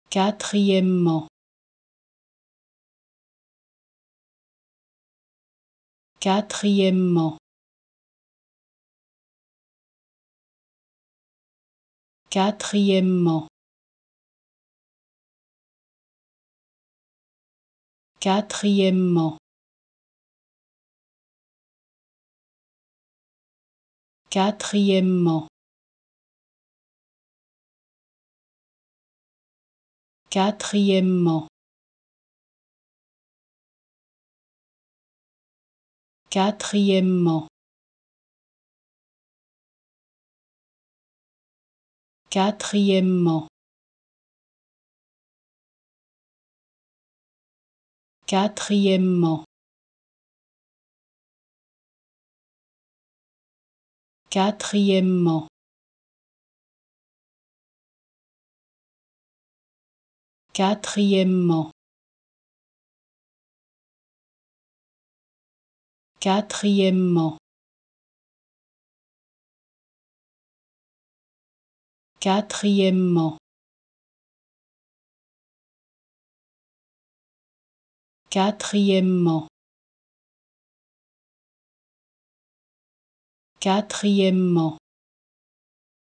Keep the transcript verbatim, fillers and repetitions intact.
Quatrièmement. Quatrièmement. Quatrièmement. Quatrièmement. Quatrièmement. Quatrièmement. Quatrièmement. Quatrièmement. Quatrièmement. Quatrièmement. Quatrièmement. Quatrièmement. Quatrièmement. Quatrièmement. Quatrièmement.